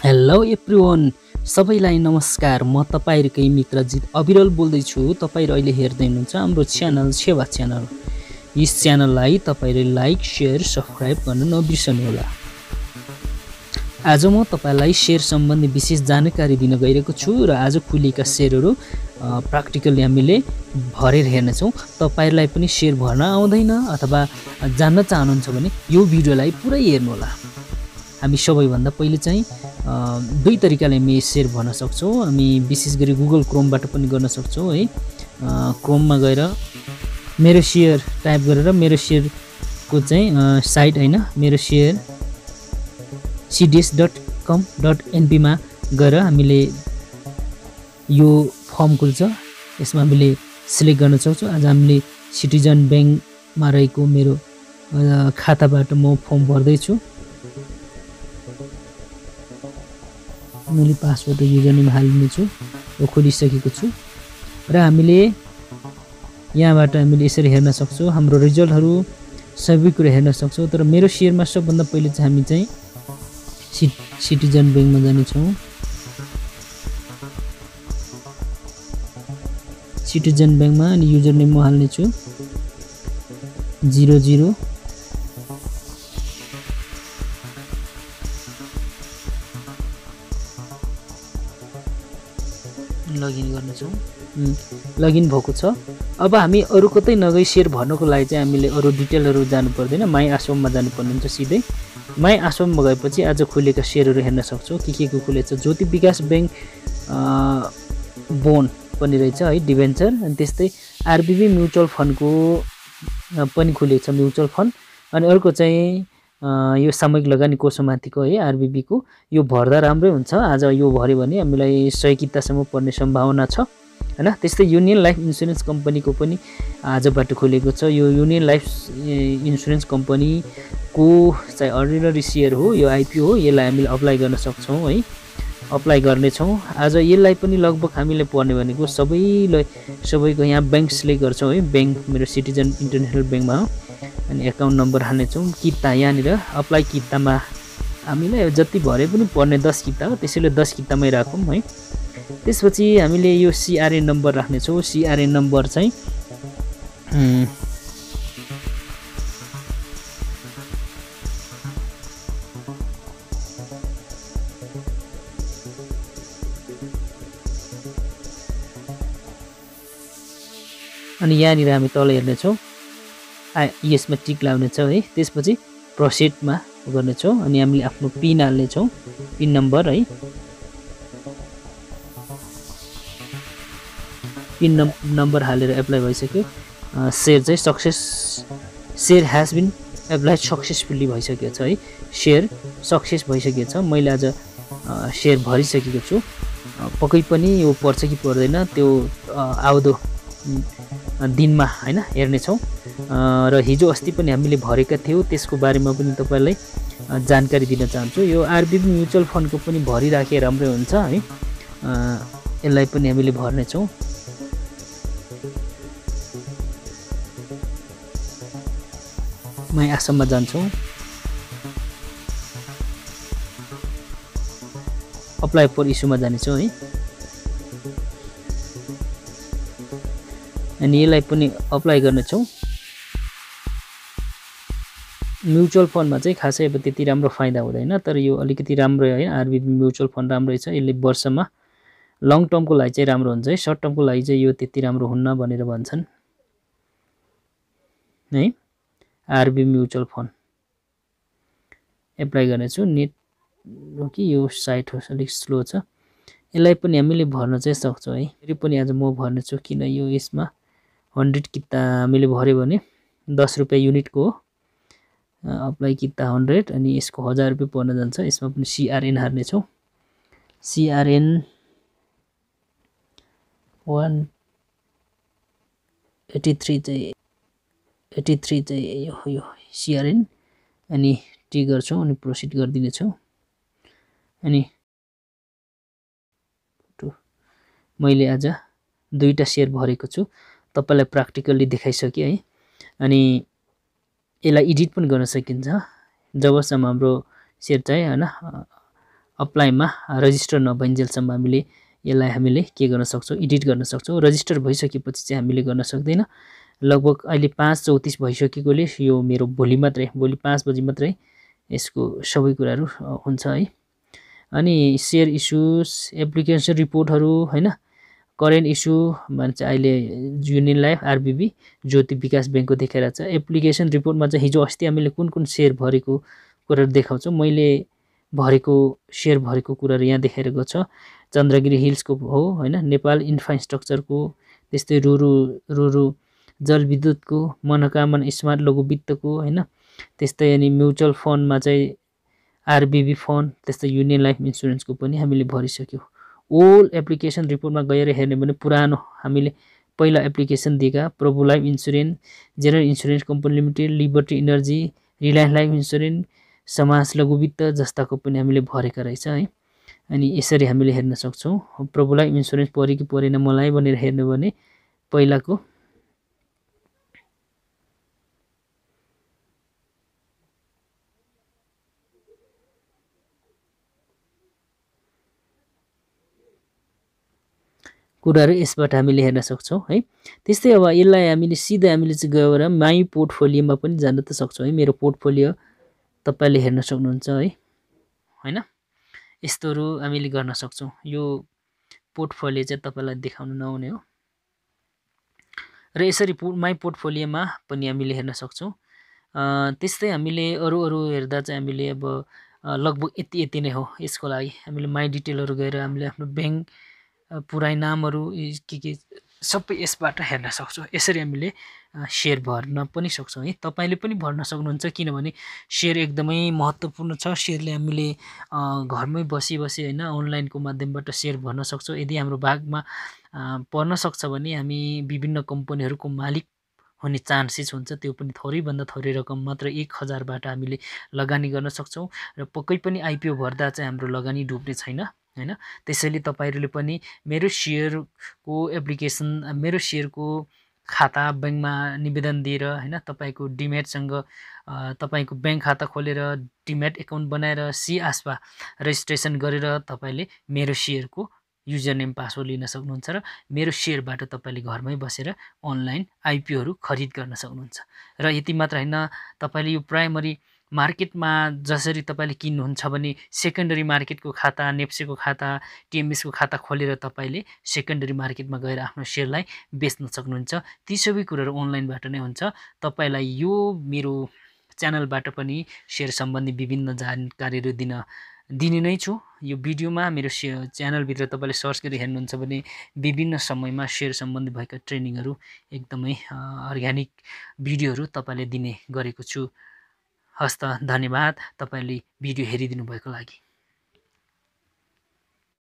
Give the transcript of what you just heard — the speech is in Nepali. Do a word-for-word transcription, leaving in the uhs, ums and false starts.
हेलो एभ्रिवान, सबैलाई नमस्कार। म तपाईहरुकै मित्र जित अविरल बोल्दैछु। तपाईहरु अहिले हेर्दै हुनुहुन्छ हाम्रो च्यानल सेवा च्यानल। यस च्यानललाई तपाईहरुले लाइक, शेयर, सब्स्क्राइब गर्न नबिर्सनु होला। आज म तपाईलाई शेयर सम्बन्धी विशेष जानकारी दिन गइरहेको छु र आज खुलेका शेयरहरु प्र्याक्टिकली हामीले भरेर हेर्नेछौं। तपाईहरुलाई पनि शेयर भर्न आउँदैन अथवा जान्न चाहनुहुन्छ भने यो भिडियोलाई पुरै हेर्नु होला। हामी सबैभन्दा पहिले चाहिँ दुई तरिकाले हामी शेयर भर्न सक्छौं। हामी विशेष गरी गुगल क्रोमबाट पनि गर्न सक्छौं है। क्रोममा गएर मेरो शेयर टाइप गरेर मेरो शेयरको चाहिँ साइट हैन, मेरो share cds dot com dot np मा गएर हामीले यो फर्म खुल्छ। यसमा हामीले सिलेक्ट गर्न सक्छौं। आज हामीले सिटिजन बैंकमा रहेको मेरो खाताबाट म फर्म भर्दै छु। मैले पासवर्ड र युजरनेम हाल्ने छु र खोलिसकेको छु र हामीले यहाँबाट हामीले यसरी हेर्न सक्छौं। हाम्रो रिजल्टहरु सबै कुरा हेर्न सक्छौं। तर मेरो शेयरमा सबभन्दा पहिले चाहिँ हामी चाहिँ सिटिजन बैंकमा जाने छौं। सिटिजन बैंकमा अनि युजरनेम म हाल्ने छु जिरो जिरो लगइन गर्ने छौं। लगइन भएको छ। अब हामी अरु कतै नगई शेयर भर्नको लागि चाहिँ हामीले अरु डिटेलहरु जानु पर्दैन। माई आश्रममा जानु पर्ने हुन्छ सिधै। माई आश्रममा गएपछि आज खुलेका शेयरहरु हेर्न सक्छौं। के के को खुलेछ। ज्योति विकास बैंक बोन्ड पनि रहेछ है, डिभेन्चर। अनि त्यस्तै आरबीबी म्युचुअल फन्डको पनि खुलेको छ म्युचुअल फन्ड। अनि अर्को चाहिँ यो सामूहिक लगानी कोषमाथिको है आरबीबी को। यो भर्दा राम्रै हुन्छ। आज यो भर्यो भने हामीलाई सय कितासम्म पर्ने सम्भावना छ हैन। त्यस्तै युनियन लाइफ इन्स्योरेन्स कम्पनीको पनि आजबाट खुलेको छ। यो युनियन लाइफ इन्स्योरेन्स कम्पनीको चाहिँ अर्डिनरी शेयर हो, यो आईपीओ हो। यसलाई हामीले अप्लाई गर्न सक्छौं है, अप्लाई गर्ने छौं। आज यसलाई पनि लगभग हामीले पर्ने भनेको सबैलाई सबैको यहाँ बैंक सिलेक्ट गर्छौं है। बैंक मेरो सिटिजन इन्टरनेशनल बैंकमा हो। अनि एकाउन्ट नम्बर हाल्ने छौं। किता यहाँनिर अप्लाई कितामा हामीले जति भरे पनि पर्ने दस किता हो, त्यसैले दस कितामै राखौं है। त्यसपछि हामीले यो सीआरएन नम्बर राख्ने छौं। सीआरएन नम्बर चाहिँ अनि यहाँनिर हामी तल हेर्ने छौं। यसमा टिक लाउने छ है। त्यसपछि प्रोसिडमा गर्ने छौं। अनि हामीले आफ्नो पिन हाल्ने छौं, पिन नम्बर है। पिन नम्बर हालेर एप्लाई भइसक्यो। शेयर चाहिँ success share has been applied successfully भइसकेको छ है। शेयर सक्सेस भइसकेको छ। मैले आज शेयर भरिसकेको छु। पक्कै पनि यो पर्छ कि पर्दैन त्यो आउँदो दिनमा हैन हेर्ने छौं। र हिजो अस्ति पनि हामीले भरेका थियौ, त्यसको बारेमा पनि तपाईलाई जानकारी दिन चाहन्छु। यो आरबीबी म्युचुअल फन्डको पनि भरिराखे राम्रै हुन्छ है। यसलाई पनि हामीले भर्ने छौं। माई आश्रममा जान्छौं। अप्लाई फर इस्युमा जाने छौं है। अनि यसलाई पनि अप्लाई गर्ने छौं। म्युचुअल फन्डमा चाहिँ खासै अब त्यति राम्रो फाइदा हुँदैन, तर यो अलिकति राम्रो है। आरबीबी म्युचुअल फन्ड राम्रै छ। यसले वर्षमा लङ टर्मको लागि चाहिँ राम्रो हुन्छ है। सर्ट टर्मको लागि चाहिँ यो त्यति राम्रो हुन्न भनेर भन्छन् है। आरबीबी म्युचुअल फन्ड एप्लाई गर्ने छु। नेट हो कि यो साइट हो अलिक स्लो छ। यसलाई पनि हामीले भर्न चाहिँ सक्छौं है। फेरि पनि आज म भर्ने छु। किन यो यसमा हन्ड्रेड किता हामीले भर्यो भने दस रुपैयाँ युनिटको हो। अप्लाई किता हन्ड्रेड अनि यसको हजार रुपैयाँ पर्न जान्छ। यसमा पनि सीआरएन हार्ने छौं। सीआरएन वान एटी थ्री चाहिँ एटी थ्री चाहिँ यो यो सीआरएन अनि टी गर्छौं अनि प्रोसिड गरिदिने छौं। अनि मैले आज दुईटा शेयर भरेको छु। तपाईलाई प्र्याक्टिकली देखाइसके है। अनि यसलाई एडिट पनि गर्न सकिन्छ। जबसम्म हाम्रो शेयर चाहिँ हैन अप्लाईमा रजिस्टर नभइन्जेलसम्म हामीले यसलाई हामीले के गर्न सक्छौँ, एडिट गर्न सक्छौँ। रजिस्टर भइसकेपछि चाहिँ हामीले गर्न सक्दैन। लगभग अहिले पाँच चौतिस भइसकेकोले यो मेरो भोलि मात्रै भोलि पाँच बजी मात्रै यसको सबै कुराहरू हुन्छ है। अनि सेयर इस्युज, एप्लिकेसन रिपोर्टहरू हैन, करेन्ट इस्यु भन्छ अहिले युनियन लाइफ, आरबिबी, ज्योति विकास ब्याङ्कको देखाइरहेको छ। एप्लिकेसन रिपोर्टमा चाहिँ हिजो अस्ति हामीले कुन कुन सेयर भरेको कुराहरू देखाउँछौँ। मैले भरेको सेयर भरेको कुराहरू यहाँ देखाइरहेको छ। चन्द्रगिरी हिल्सको हो हैन, नेपाल इन्फ्रास्ट्रक्चरको, त्यस्तै रुरु रुरु जलविद्युतको, मनोकामना स्मार्ट लघु वित्तको हैन, त्यस्तै अनि म्युचुअल फन्डमा चाहिँ आरबिबी फन्ड, त्यस्तै युनियन लाइफ इन्सुरेन्सको पनि हामीले भरिसक्यौँ। ओल्ड एप्लिकेसन रिपोर्टमा गएर हेर्ने भने पुरानो हामीले पहिला एप्लिकेसन दिएका Prabhu Life Insurance, General Insurance Company Limited, Liberty Energy, Reliance Life Insurance, समाज लघु वित्त जस्ताको पनि हामीले भरेका रहेछ है। अनि यसरी हामीले हेर्न सक्छौँ। प्रभु लाइफ इन्सुरेन्स पऱ्यो कि परेन मलाई भनेर हेर्नु भने पहिलाको कुराहरू यसबाट हामीले हेर्न सक्छौँ है। त्यस्तै अब यसलाई हामीले सिधै हामीले चाहिँ गएर माई पोर्टफोलियोमा पनि जान त सक्छौँ है। मेरो पोर्टफोलियो तपाईँले हेर्न सक्नुहुन्छ है हैन। यस्तोहरू हामीले गर्न सक्छौँ। यो पोर्टफोलियो चाहिँ तपाईँलाई देखाउन नहुने हो र यसरी माई पोर्टफोलियोमा पनि हामीले हेर्न सक्छौँ। त्यस्तै हामीले अरू अरू हेर्दा चाहिँ हामीले अब लगभग यति यति नै हो। यसको लागि हामीले माई डिटेलहरू गएर हामीले आफ्नो ब्याङ्क पुरै नामहरू के के सबै यसबाट हेर्न सक्छौँ। यसरी हामीले सेयर भर्न पनि सक्छौँ है। तपाईँले पनि भर्न सक्नुहुन्छ, किनभने सेयर एकदमै महत्त्वपूर्ण छ। सेयरले हामीले घरमै बसी बसी हैन अनलाइनको माध्यमबाट सेयर भर्न सक्छौँ। यदि हाम्रो भागमा पर्न सक्छ भने हामी विभिन्न कम्पनीहरूको मालिक हुने चान्सेस हुन्छ। त्यो पनि थोरैभन्दा थोरै रकम मात्र एक हजारबाट हामीले लगानी गर्न सक्छौँ र पक्कै पनि आइपिओ भर्दा चाहिँ हाम्रो लगानी डुब्ने छैन हैन। त्यसैले तपाईँहरूले पनि मेरो सेयरको एप्लिकेसन, मेरो सेयरको खाता ब्याङ्कमा निवेदन दिएर हैन, तपाईँको डिमेटसँग तपाईँको ब्याङ्क खाता खोलेर डिमेट एकाउन्ट बनाएर सी आस्पा रेजिस्ट्रेसन गरेर तपाईँले मेरो सेयरको युजर नेम पासवर्ड लिन सक्नुहुन्छ र मेरो सेयरबाट तपाईँले घरमै बसेर अनलाइन आइपिओहरू खरिद गर्न सक्नुहुन्छ। र यति मात्र हैन, तपाईँले यो प्राइमरी मार्केटमा जसरी तपाईँले किन्नुहुन्छ भने सेकेन्डरी मार्केटको खाता, नेप्सेको खाता, टिएमएसको खाता खोलेर तपाईँले सेकेन्डरी मार्केटमा गएर आफ्नो सेयरलाई बेच्न सक्नुहुन्छ। ती सबै कुराहरू अनलाइनबाट नै हुन्छ। तपाईँलाई यो मेरो च्यानलबाट पनि सेयर सम्बन्धी विभिन्न जानकारीहरू दिन दिने नै छु। यो भिडियोमा मेरो सेयर च्यानलभित्र तपाईँले सर्च गरी हेर्नुहुन्छ भने विभिन्न समयमा सेयर सम्बन्धी भएका ट्रेनिङहरू, एकदमै अर्ग्यानिक भिडियोहरू तपाईँले दिने गरेको छु। हस्त धन्यवाद तपाईँले भिडियो हेरिदिनु भएको लागि।